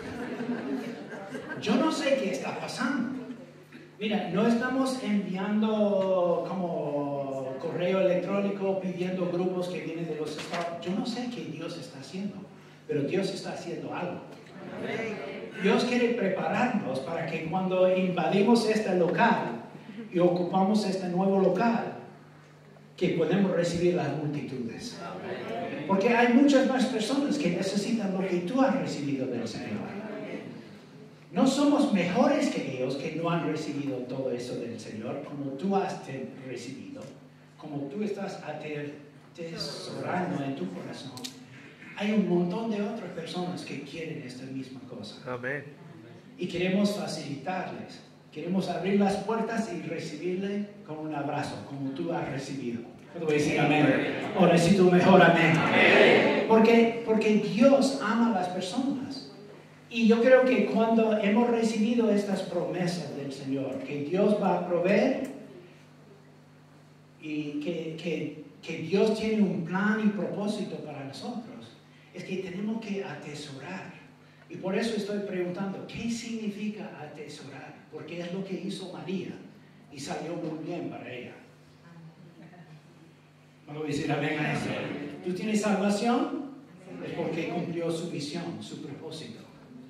Yo no sé qué está pasando. Mira, no estamos enviando como correo electrónico pidiendo grupos que vienen de los estados. Yo no sé qué Dios está haciendo, pero Dios está haciendo algo. Dios quiere prepararnos para que cuando invadimos este local y ocupamos este nuevo local, que podemos recibir las multitudes. Porque hay muchas más personas que necesitan lo que tú has recibido del Señor. No somos mejores que ellos que no han recibido todo eso del Señor, como tú has recibido, como tú estás atesorando en tu corazón. Hay un montón de otras personas que quieren esta misma cosa. Amén. Y queremos facilitarles. Queremos abrir las puertas y recibirle con un abrazo, como tú has recibido. Puedo decir amén. O necesito un mejor amén. Porque Dios ama a las personas. Y yo creo que cuando hemos recibido estas promesas del Señor, que Dios va a proveer y que Dios tiene un plan y propósito para nosotros, es que tenemos que atesorar. Y por eso estoy preguntando, ¿qué significa atesorar? Porque es lo que hizo María y salió muy bien para ella. Vamos a decir amén a eso. ¿Tú tienes salvación? Es porque cumplió su visión, su propósito.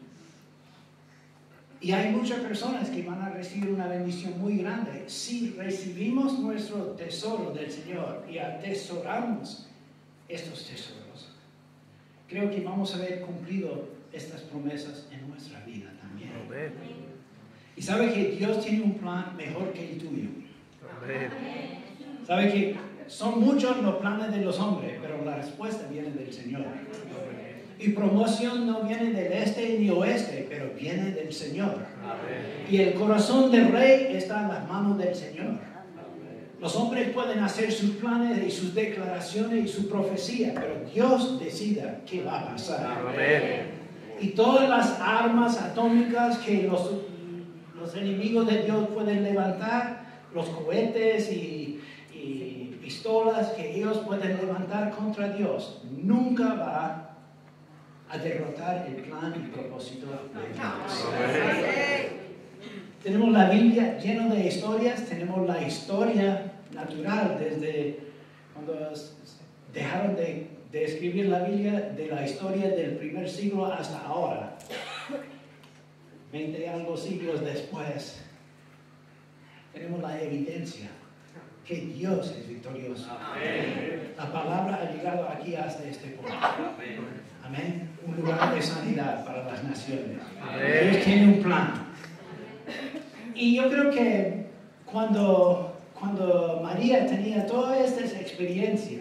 Y hay muchas personas que van a recibir una bendición muy grande si recibimos nuestro tesoro del Señor y atesoramos estos tesoros. Creo que vamos a ver cumplido estas promesas en nuestra vida también. Amén. Y sabe que Dios tiene un plan mejor que el tuyo. Amén. Sabe que son muchos los planes de los hombres, pero la respuesta viene del Señor. Y promoción no viene del este ni oeste, pero viene del Señor. Amén. Y el corazón del rey está en las manos del Señor. Los hombres pueden hacer sus planes y sus declaraciones y su profecía, pero Dios decida qué va a pasar. Amén. Y todas las armas atómicas que los enemigos de Dios pueden levantar, los cohetes y pistolas que ellos pueden levantar contra Dios, nunca va a derrotar el plan y propósito de Dios. Tenemos la Biblia llena de historias, tenemos la historia natural desde cuando dejaron de escribir la Biblia, de la historia del primer siglo hasta ahora, 20 y algo siglos después. Tenemos la evidencia que Dios es victorioso. Amén. La palabra ha llegado aquí hasta este punto. Amén. Amén. Un lugar de sanidad para las naciones. Amén. Dios tiene un plan. Y yo creo que cuando María tenía todas estas experiencias,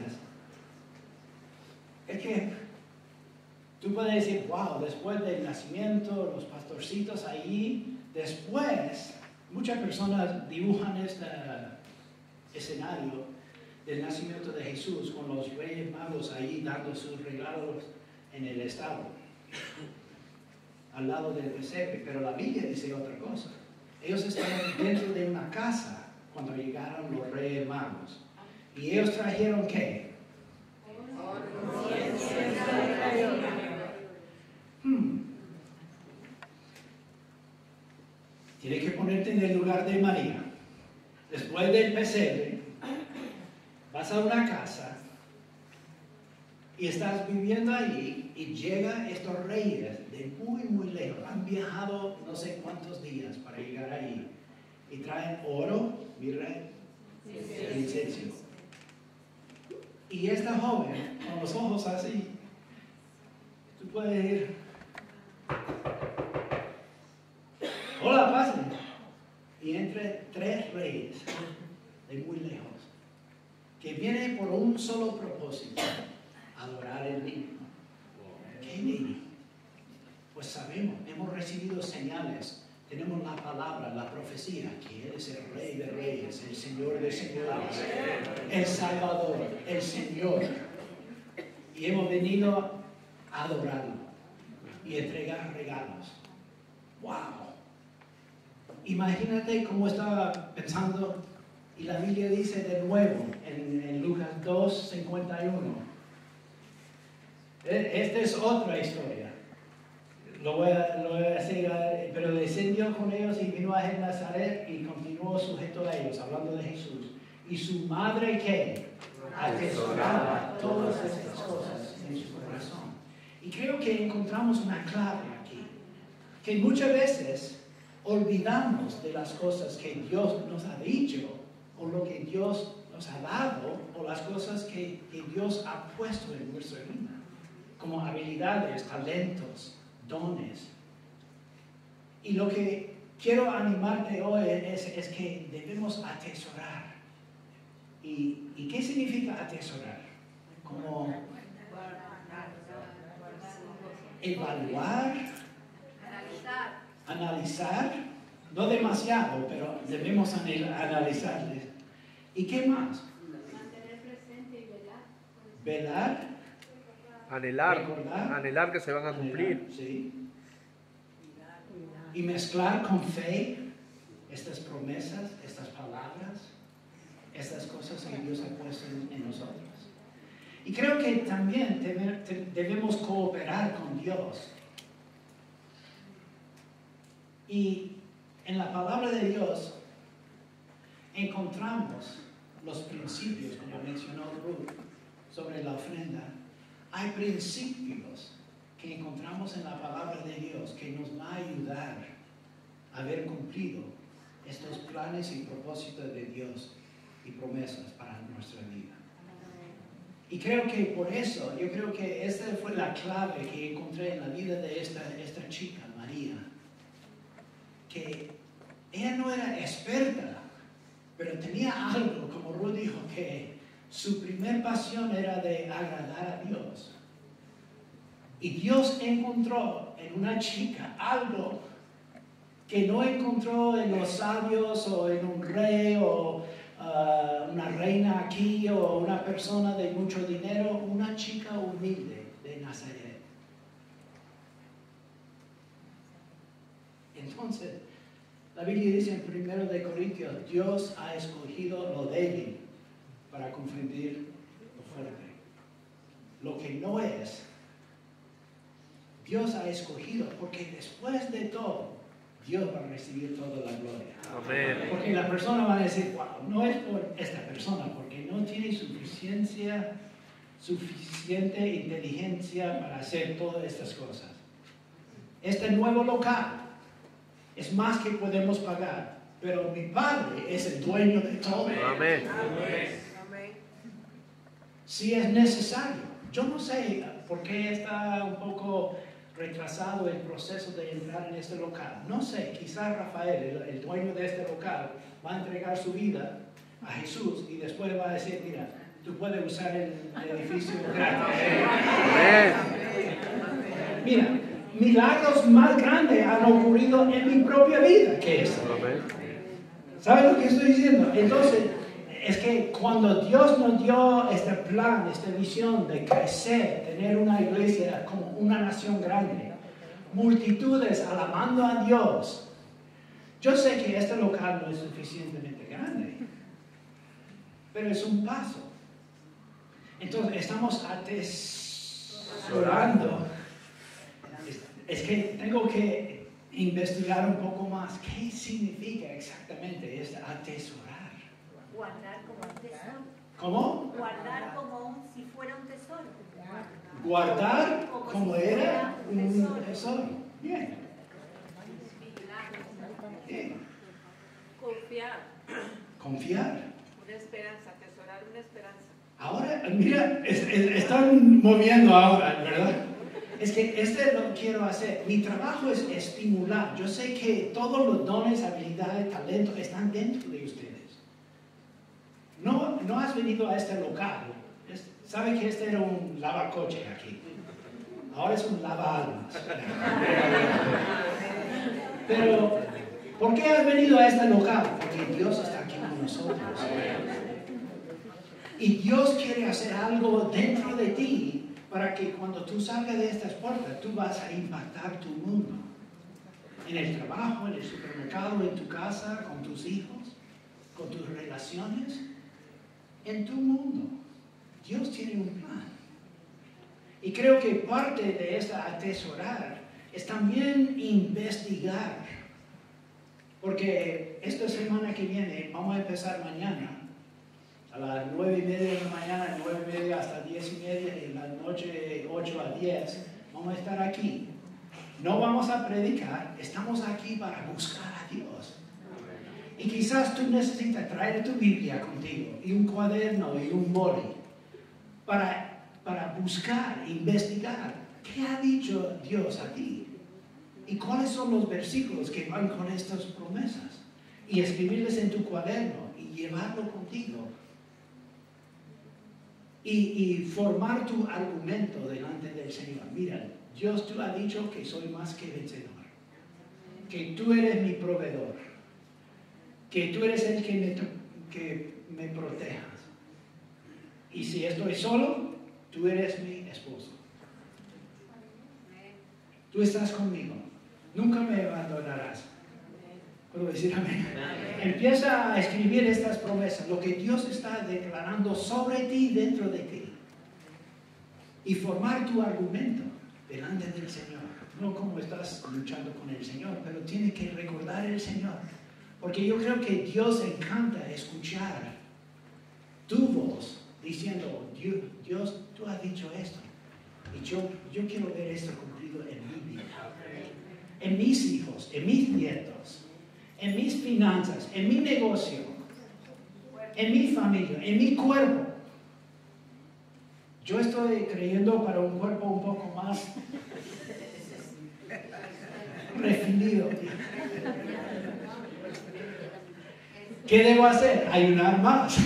es que tú puedes decir, wow, después del nacimiento, los pastorcitos ahí, después, muchas personas dibujan este escenario del nacimiento de Jesús con los reyes magos ahí dando sus regalos en el establo, al lado del pesebre, pero la Biblia dice otra cosa. Ellos estaban dentro de una casa cuando llegaron los reyes magos. ¿Y ellos trajeron qué? Tienes que ponerte en el lugar de María. Después del pesebre, vas a una casa y estás viviendo allí y llegan estos reyes de muy, muy lejos. Han viajado no sé cuántos días para llegar allí y traen oro, mirra, incienso. Y esta joven, con los ojos así, tú puedes ir, hola, pasen. Y entre 3 reyes de muy lejos, que vienen por un solo propósito, adorar al niño. ¿Qué niño? Pues sabemos, hemos recibido señales, tenemos la palabra, la profecía, que Él es el Rey de Reyes, el Señor de Señores, el Salvador, el Señor. Y hemos venido a adorarlo y entregar regalos. ¡Wow! Imagínate cómo estaba pensando, y la Biblia dice de nuevo en Lucas 2:51. Esta es otra historia. Lo voy a decir, pero descendió con ellos y vino a Nazaret y continuó sujeto a ellos, hablando de Jesús. Y su madre, ¿qué? Atesoraba todas estas cosas en su corazón. Y creo que encontramos una clave aquí, que muchas veces olvidamos de las cosas que Dios nos ha dicho, o lo que Dios nos ha dado, o las cosas que Dios ha puesto en nuestra vida, como habilidades, talentos, dones. Y lo que quiero animarte hoy es que debemos atesorar. ¿Y qué significa atesorar? Como evaluar, analizar, no demasiado, pero debemos analizarles. ¿Y qué más? Mantener presente y velar. Velar, Anhelar que se van a cumplir. Sí. Y mezclar con fe estas promesas, estas palabras, estas cosas que Dios ha puesto en nosotros. Y creo que también debemos cooperar con Dios. Y en la palabra de Dios encontramos los principios, como mencionó Ruth, sobre la ofrenda. Hay principios que encontramos en la palabra de Dios que nos va a ayudar a haber cumplido estos planes y propósitos de Dios y promesas para nuestra vida. Y creo que por eso, yo creo que esta fue la clave que encontré en la vida de esta chica, María. Que ella no era experta, pero tenía algo, como Ruth dijo, que su primer pasión era de agradar a Dios. Y Dios encontró en una chica algo que no encontró en los sabios o en un rey o una reina aquí o una persona de mucho dinero, una chica humilde de Nazaret. Entonces, la Biblia dice en 1 Corintios, Dios ha escogido lo débil para confundir lo fuerte. Lo que no es, Dios ha escogido, porque después de todo, Dios va a recibir toda la gloria. Amén. Porque la persona va a decir, wow, no es por esta persona, porque no tiene suficiente inteligencia para hacer todas estas cosas. Este nuevo local es más que podemos pagar, pero mi Padre es el dueño de todo. Amén. Si es necesario. Yo no sé por qué está un poco retrasado el proceso de entrar en este local. No sé, quizás Rafael, el dueño de este local, va a entregar su vida a Jesús y después va a decir, mira, tú puedes usar el edificio gratis. Amén. Mira, milagros más grandes han ocurrido en mi propia vida que eso. Amén. ¿Sabes lo que estoy diciendo? Entonces, es que cuando Dios nos dio este plan, esta visión de crecer, tener una iglesia como una nación grande, multitudes alabando a Dios, yo sé que este local no es suficientemente grande, pero es un paso. Entonces, estamos atesorando. Es que tengo que investigar un poco más. ¿Qué significa exactamente este atesorar? Guardar como tesoro. ¿Cómo? Guardar como si fuera un tesoro. Guardar como si era fuera un tesoro. Bien. Bien. Confiar. Confiar. Una esperanza, atesorar una esperanza. Ahora, mira, están moviendo ahora, ¿verdad? Es que lo que quiero hacer. Mi trabajo es estimular. Yo sé que todos los dones, habilidades, talentos están dentro de ustedes. No has venido a este local. Sabe que este era un lavacoche aquí. Ahora es un lavaalmas. Pero, ¿por qué has venido a este local? Porque Dios está aquí con nosotros. Y Dios quiere hacer algo dentro de ti para que cuando tú salgas de estas puertas, tú vas a impactar tu mundo. En el trabajo, en el supermercado, en tu casa, con tus hijos, con tus relaciones, en tu mundo. Dios tiene un plan. Y creo que parte de esta atesorar es también investigar. Porque esta semana que viene, vamos a empezar mañana, a las 9:30 de la mañana, 9:30 hasta 10:30, y en la noche 8 a 10, vamos a estar aquí. No vamos a predicar, estamos aquí para buscar a Dios. Y quizás tú necesitas traer tu Biblia contigo, y un cuaderno y un boli, para buscar, investigar, ¿qué ha dicho Dios a ti? ¿Y cuáles son los versículos que van con estas promesas? Y escribirles en tu cuaderno y llevarlo contigo. Y formar tu argumento delante del Señor. Mira, Dios, tú has dicho que soy más que vencedor. Que tú eres mi proveedor. Que tú eres el que me protejas. Y si estoy solo, tú eres mi esposo. Tú estás conmigo. Nunca me abandonarás. ¿Puedo decir amén? Empieza a escribir estas promesas, lo que Dios está declarando sobre ti, dentro de ti. Y formar tu argumento delante del Señor. No como estás luchando con el Señor, pero tienes que recordar el Señor. Porque yo creo que Dios encanta escuchar tu voz diciendo, Dios, tú has dicho esto. Y yo quiero ver esto cumplido en mi vida. En mis hijos, en mis nietos, en mis finanzas, en mi negocio, en mi familia, en mi cuerpo. Yo estoy creyendo para un cuerpo un poco más refinido. ¿Qué debo hacer? Ayunar más.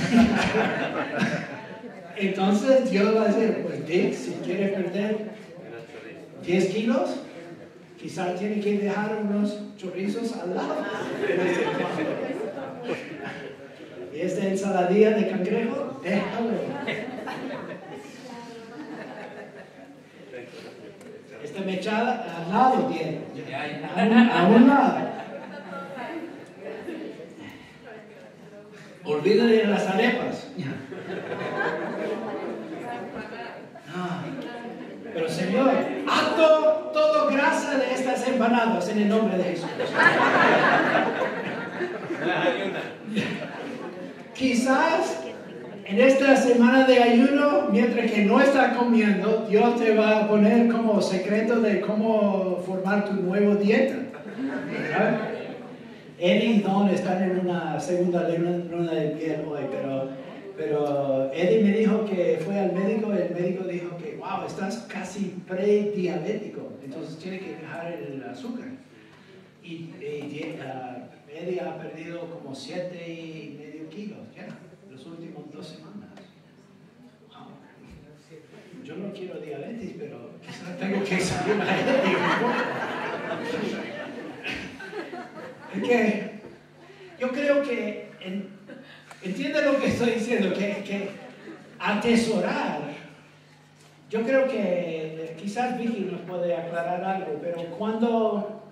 Entonces Dios va a decir, pues Dick, si quieres perder 10 kilos, quizás tiene que dejar unos chorizos al lado. Y esta ensaladilla de cangrejo, déjalo. Esta mechada al lado tiene. A un lado. Olvídate de las arepas. Pero Señor, ato todo grasa de estas empanadas en el nombre de Jesús. Quizás en esta semana de ayuno, mientras que no estás comiendo, Dios te va a poner como secreto de cómo formar tu nueva dieta. ¿Verdad? Eddie y Don están en una segunda luna de miel hoy, pero Eddie me dijo que fue al médico y el médico dijo que, wow, estás casi prediabético, entonces tiene que dejar el azúcar. Y Eddie ha perdido como 7,5 kilos ya, los últimos 2 semanas. Wow. Yo no quiero diabetes, pero quizás tengo que salir a Eddie un poco. Que yo creo que entiende lo que estoy diciendo, que atesorar, yo creo que quizás Vicky nos puede aclarar algo, pero cuando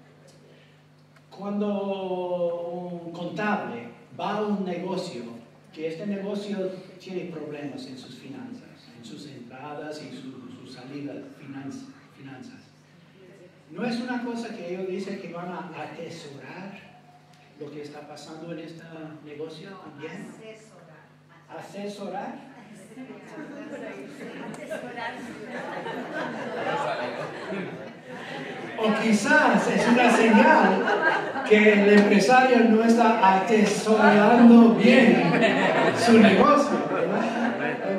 un contable va a un negocio, que este negocio tiene problemas en sus finanzas, en sus entradas y sus salidas, finanzas. No es una cosa que ellos dicen que van a atesorar lo que está pasando en este negocio también. asesorar. O quizás es una señal que el empresario no está atesorando bien su negocio, ¿verdad?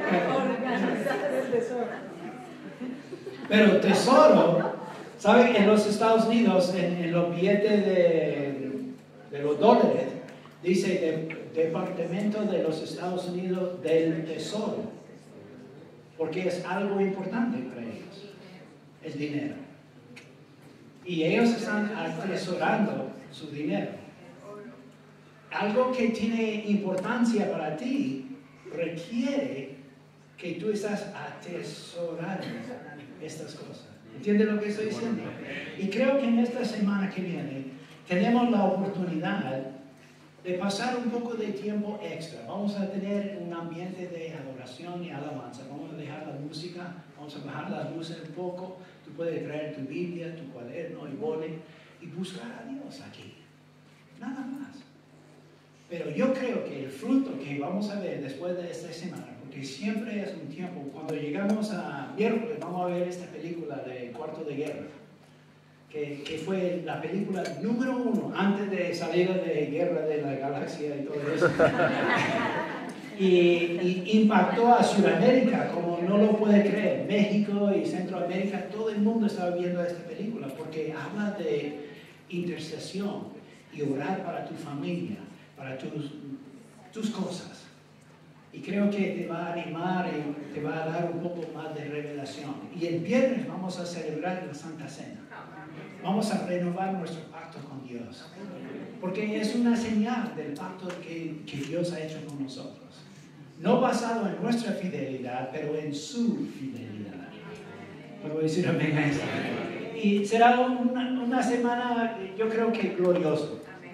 Pero tesoro, ¿saben? En los Estados Unidos, en los billetes de los dólares, dice Departamento de los Estados Unidos del Tesoro, porque es algo importante para ellos, el dinero. Y ellos están atesorando su dinero. Algo que tiene importancia para ti requiere que tú estás atesorando estas cosas. ¿Entiendes lo que estoy diciendo? Y creo que en esta semana que viene tenemos la oportunidad de pasar un poco de tiempo extra. Vamos a tener un ambiente de adoración y alabanza. Vamos a dejar la música, vamos a bajar las luces un poco. Tú puedes traer tu Biblia, tu cuaderno y boli y buscar a Dios aquí. Nada más. Pero yo creo que el fruto que vamos a ver después de esta semana, porque siempre es un tiempo, cuando llegamos a miércoles vamos a ver esta película de Cuarto de Guerra, que fue la película número 1 antes de salir de Guerra de la Galaxia y todo eso. y impactó a Sudamérica como no lo puede creer. México y Centroamérica, todo el mundo estaba viendo esta película porque habla de intercesión y orar para tu familia, para tus cosas. Y creo que te va a animar y te va a dar un poco más de revelación. Y el viernes vamos a celebrar la Santa Cena. Vamos a renovar nuestro pacto con Dios. Porque es una señal del pacto que Dios ha hecho con nosotros. No basado en nuestra fidelidad, pero en su fidelidad. ¿Puedo decir amén a eso? Y será una semana, yo creo que gloriosa.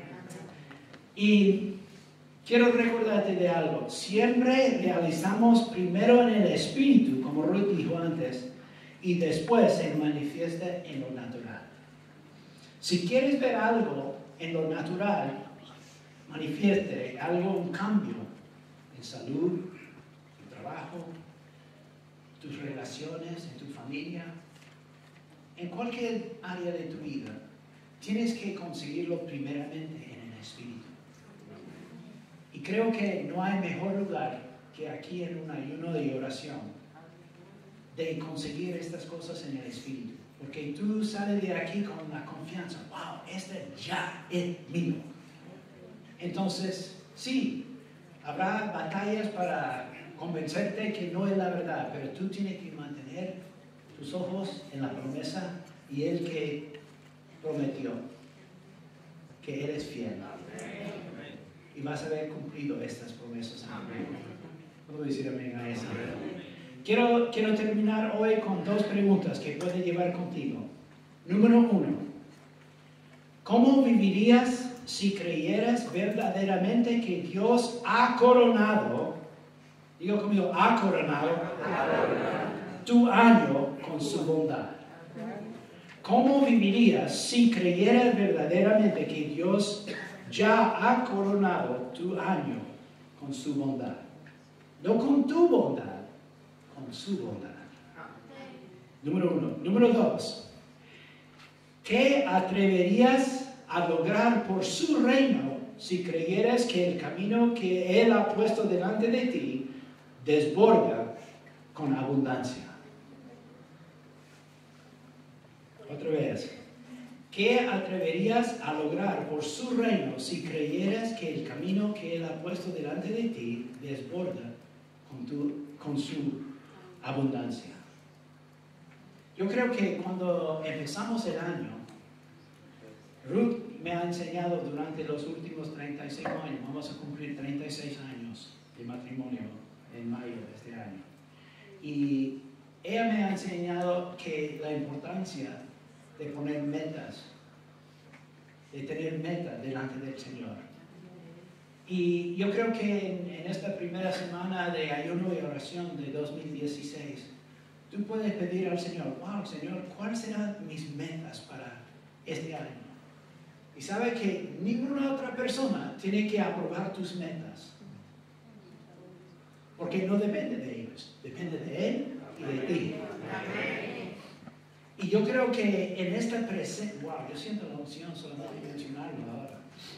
Y quiero recordarte de algo. Siempre realizamos primero en el Espíritu, como Ruth dijo antes, y después se manifiesta en lo natural. Si quieres ver algo en lo natural, manifieste algo, un cambio en salud, en tu trabajo, tus relaciones, en tu familia, en cualquier área de tu vida, tienes que conseguirlo primeramente en el Espíritu. Y creo que no hay mejor lugar que aquí en un ayuno de oración de conseguir estas cosas en el Espíritu. Porque tú sales de aquí con la confianza, wow, este ya es mío. Entonces, sí, habrá batallas para convencerte que no es la verdad, pero tú tienes que mantener tus ojos en la promesa y Él que prometió que Él es fiel. Y vas a haber cumplido estas promesas. ¿Puedo decir amén a eso? Quiero terminar hoy con 2 preguntas que puedes llevar contigo. Número 1. ¿Cómo vivirías si creyeras verdaderamente que Dios ha coronado, digo conmigo, ha coronado tu año con su bondad? ¿Cómo vivirías si creyeras verdaderamente que Dios ya ha coronado tu año con su bondad? No con tu bondad, con su bondad. Número 1. Número 2. ¿Qué atreverías a lograr por su reino si creyeras que el camino que Él ha puesto delante de ti desborda con abundancia? Otra vez. ¿Qué atreverías a lograr por su reino si creyeras que el camino que Él ha puesto delante de ti desborda con su abundancia? Yo creo que cuando empezamos el año, Ruth me ha enseñado durante los últimos 35 años, vamos a cumplir 36 años de matrimonio en mayo de este año. Y ella me ha enseñado que la importancia de poner metas, de tener metas delante del Señor. Y yo creo que en esta primera semana de ayuno y oración de 2016, tú puedes pedir al Señor, wow, Señor, ¿cuáles serán mis metas para este año? Y sabe que ninguna otra persona tiene que aprobar tus metas. porque no depende de ellos, depende de Él y de ti. Y yo creo que en esta presencia, wow, yo siento la unción solamente mencionarlo ahora.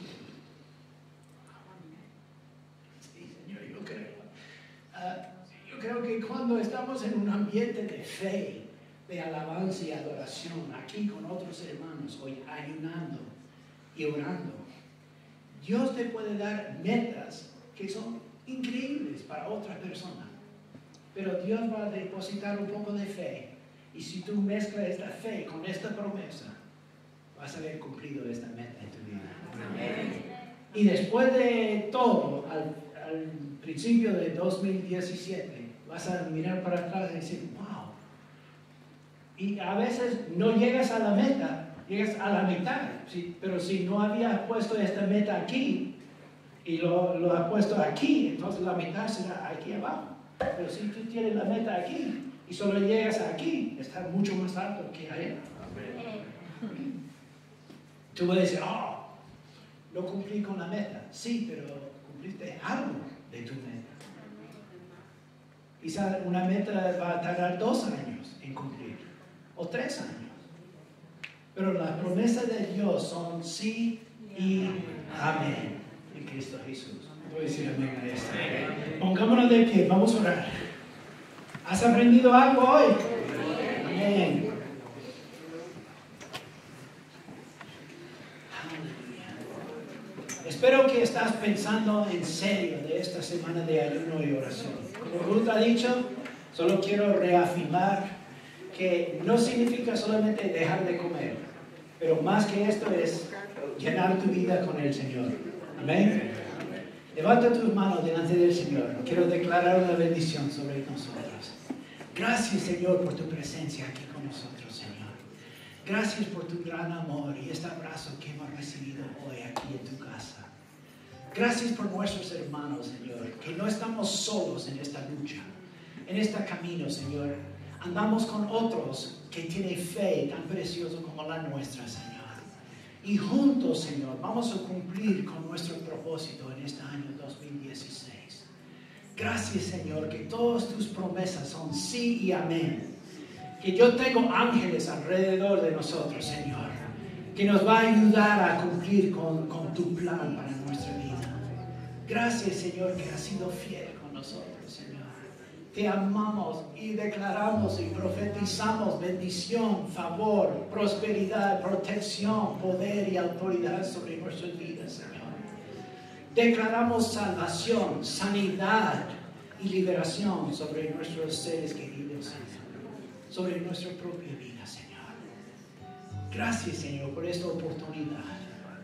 Sí, Señor, yo creo. Yo creo que cuando estamos en un ambiente de fe, de alabanza y adoración, aquí con otros hermanos, hoy ayunando y orando, Dios te puede dar metas que son increíbles para otra persona. Pero Dios va a depositar un poco de fe. Y si tú mezclas esta fe con esta promesa, vas a haber cumplido esta meta en tu vida. Amén. Y después de todo, al principio de 2017, vas a mirar para atrás y decir, wow. Y a veces no llegas a la meta, llegas a la mitad. ¿Sí? Pero si no habías puesto esta meta aquí y lo has puesto aquí, entonces la mitad será aquí abajo. Pero si tú tienes la meta aquí y solo llegas aquí, estás mucho más alto que allá. Amén. Tú vas a decir, oh, no cumplí con la meta. Sí, pero cumpliste algo de tu meta. Quizás una meta va a tardar 2 años en cumplir, o 3 años. Pero las promesas de Dios son sí y amén en Cristo Jesús. Voy a decir amén a esto. Pongámonos de pie, vamos a orar. ¿Has aprendido algo hoy? Amén. Espero que estás pensando en serio de esta semana de ayuno y oración. Como Ruth ha dicho, solo quiero reafirmar que no significa solamente dejar de comer, pero más que esto es llenar tu vida con el Señor. Amén. Levanta tus manos delante del Señor. Quiero declarar una bendición sobre nosotros. Gracias, Señor, por tu presencia aquí con nosotros, Señor. Gracias por tu gran amor y este abrazo que hemos recibido hoy aquí en tu casa. Gracias por nuestros hermanos, Señor, que no estamos solos en esta lucha, en este camino, Señor. Andamos con otros que tienen fe tan preciosa como la nuestra, Señor. Y juntos, Señor, vamos a cumplir con nuestro propósito en este año 2016. Gracias, Señor, que todas tus promesas son sí y amén. Que yo tengo ángeles alrededor de nosotros, Señor, que nos va a ayudar a cumplir con tu plan para nuestra vida. Gracias, Señor, que has sido fiel con nosotros, Señor. Te amamos y declaramos y profetizamos bendición, favor, prosperidad, protección, poder y autoridad sobre nuestras vidas, Señor. Declaramos salvación, sanidad y liberación sobre nuestros seres queridos, Señor. Sobre nuestra propia vida, Señor. Gracias, Señor, por esta oportunidad.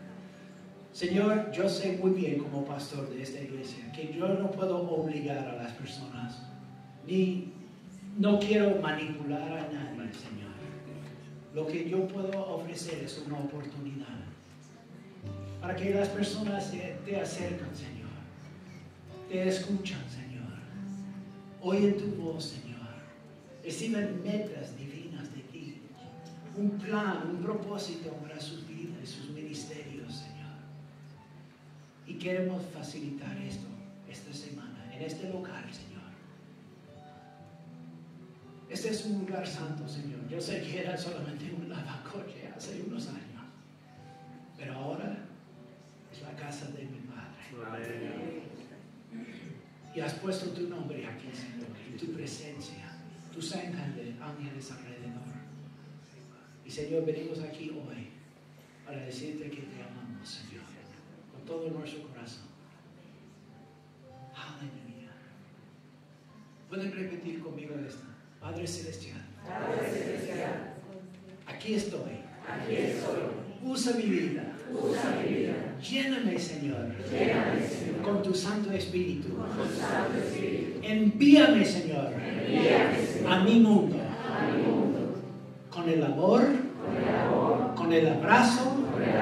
Señor, yo sé muy bien como pastor de esta iglesia que yo no puedo obligar a las personas, ni no quiero manipular a nadie, Señor. Lo que yo puedo ofrecer es una oportunidad para que las personas te acercan, Señor, te escuchan, Señor, oyen tu voz, Señor, reciben metas divinas de ti, un plan, un propósito para sus vidas, sus ministerios, Señor. Y queremos facilitar esto esta semana, en este local, Señor. Este es un lugar santo, Señor. Yo sé que era solamente un lavacoche hace unos años, pero ahora es la casa de mi Padre. Amén. Y has puesto tu nombre aquí, Señor, y tu presencia, tus ángeles alrededor. Y Señor, venimos aquí hoy para decirte que te amamos, Señor, con todo nuestro corazón. Aleluya. ¿Pueden repetir conmigo esta? Padre Celestial, aquí estoy. Usa mi vida. Lléname, Señor, con tu Santo Espíritu. Envíame, Señor, a mi mundo, con el amor, con el abrazo,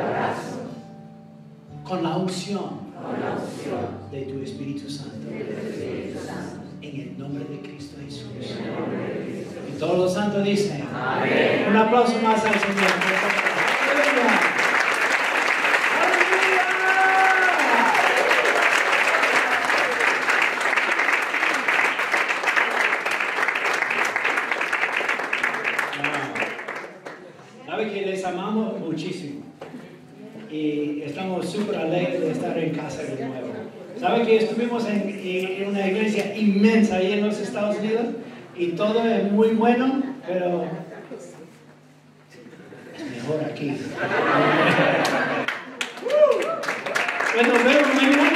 con la unción de tu Espíritu Santo. En el nombre de Cristo Jesús. Y todos los santos dicen amén. Un aplauso más al Señor. ¡Aleluya! Sabe que les amamos muchísimo y estamos súper alegres de estar en casa de nuevo. Sabe que estuvimos en una iglesia inmensa ahí en los Estados Unidos y todo es muy bueno, pero es mejor aquí. Bueno, nos vemos mañana.